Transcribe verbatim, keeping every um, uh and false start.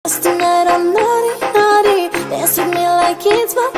Tonight I'm naughty, naughty. Dance with me like it's my